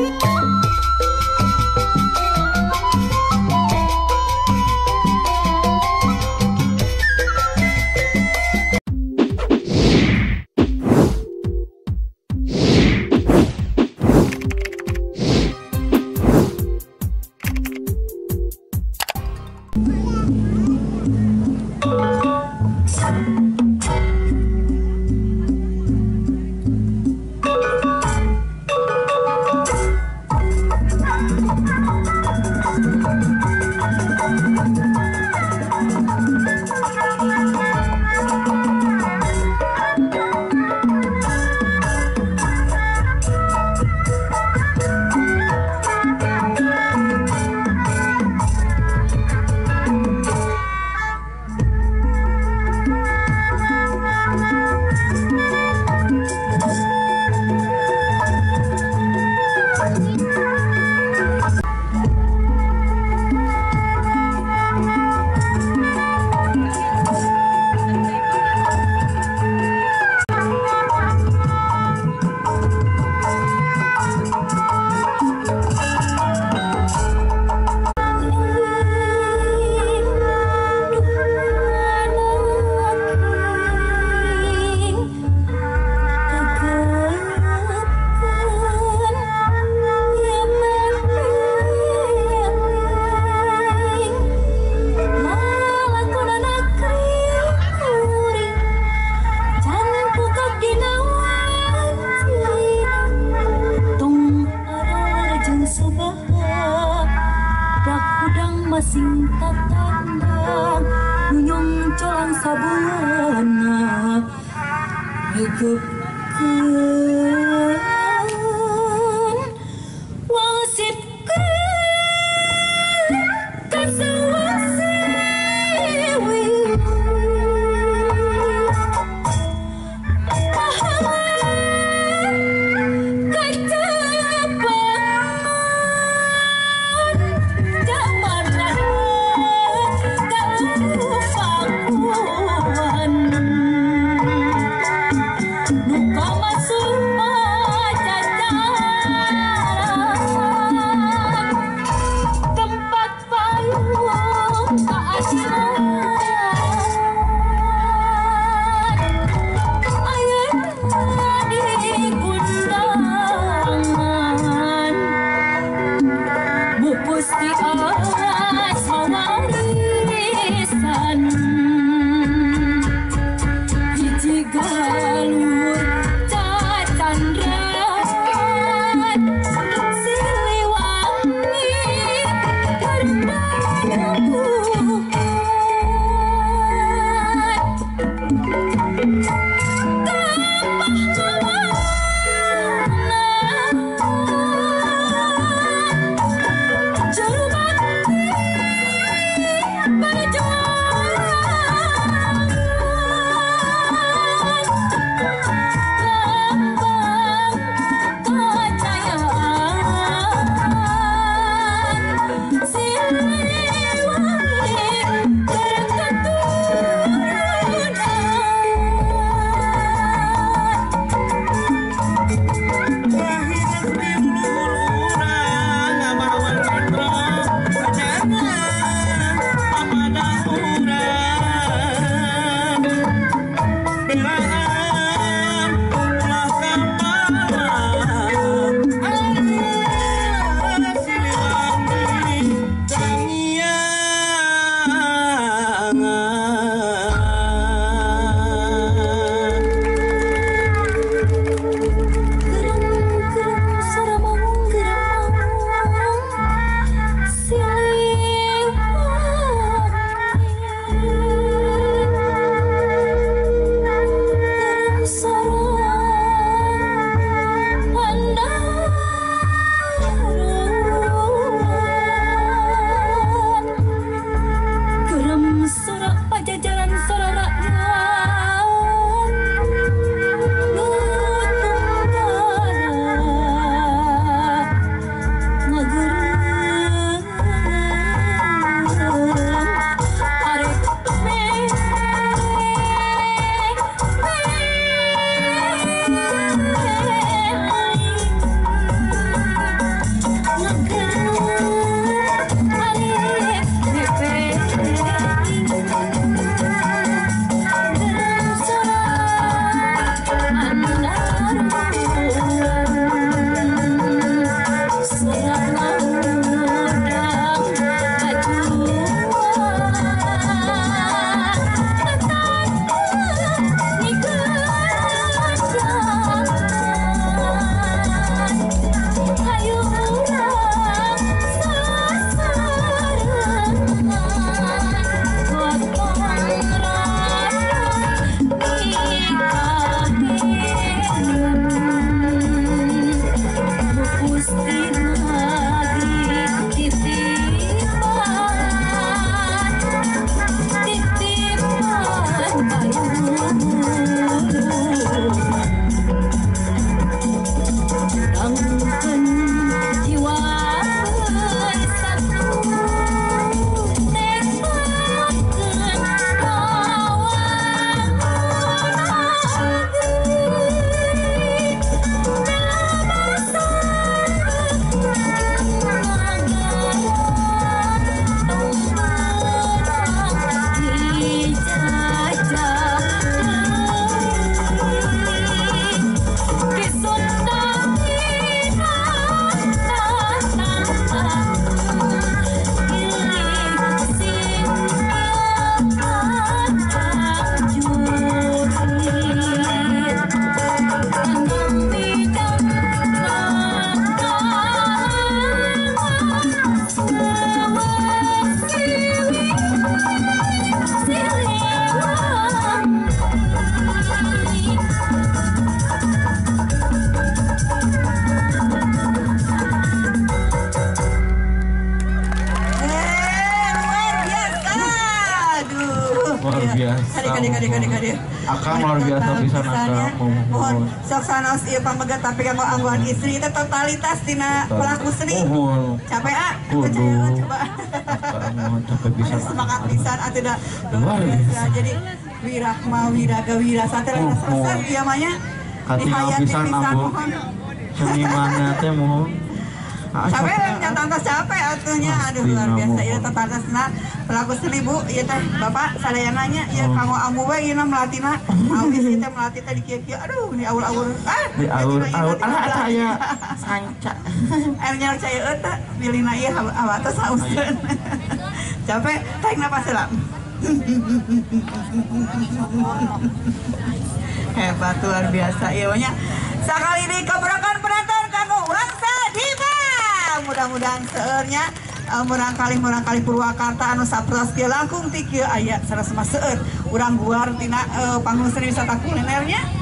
Masing tatandang nunyong colang sabana regepkeun wasipkeun kasawasiwi kade. Akang luar biasa pisan Akang. Mohon sok sanos ieu pamegat tapi kanggo angguan istri itu totalitas tina pelaku seni. Capek percaya coba. Mohon capek pisan. Semangat pisan atuh luar biasa. Jadi wiraga wira satria selesai ieu mah nya. Katingal pisan ambu. Senimannya teh mohon. Capek nyata capek atuhnya. Aduh luar biasa ieu totalna pelaku seni Bu. Ieu teh Bapak sadayananya ieu kanggo ambu we ieu melatina. Awis ieu teh melatih teh di kieu-kieu. Aduh ini aul-aul. Di aul-aul ada aya sanca. Airnya cai eueuh pilihna ieu hawa teh sauskeun. Capek tarik napas heula. Hebat luar biasa ieu nya. Sakali dikebrakan penonton kanggo Wangsa Diva. Mudah-mudahan seueurnya murang kali Purwakarta anu sapros kieu langkung ti kieu aya sanes mah seueur urang guar tina panggung seni wisata kulinernya.